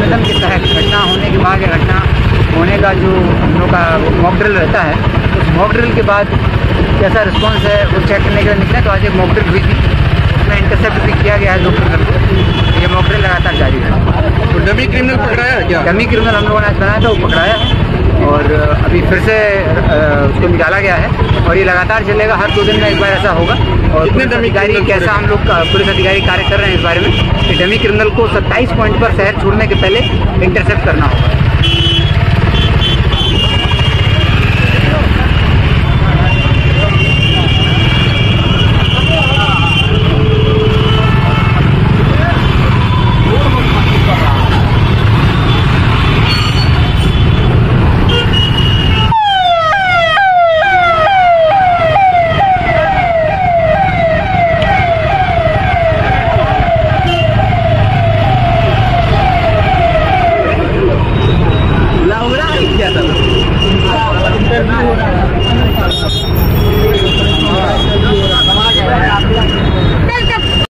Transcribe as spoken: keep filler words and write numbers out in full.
नियम के तहत घटना होने के बाद या घटना होने का जो हम लोग का मॉक ड्रिल रहता है, उस मॉक ड्रिल के बाद कैसा रिस्पॉन्स है वो चेक करने के लिए निकले। तो आज एक मॉक ड्रिल हुई थी, उसमें इंटरसेप्ट भी किया गया है दो क्रिमिनल को। ये मॉक ड्रिल लगातार जारी है। तो डमी क्रिमिनल पकड़ाया है क्या? डमी क्रिमिनल हम लोगों ने आज बनाया था, वो पकड़ाया है और अभी फिर से उसको निकाला गया है और ये लगातार चलेगा। हर दो दिन में एक बार ऐसा होगा। और पुलिस अधिकारी कैसा हम लोग पुलिस अधिकारी कार्य कर रहे हैं इस बारे में कि डमी क्रिमिनल को सत्ताईस पॉइंट पर शहर छोड़ने के पहले इंटरसेप्ट करना होगा।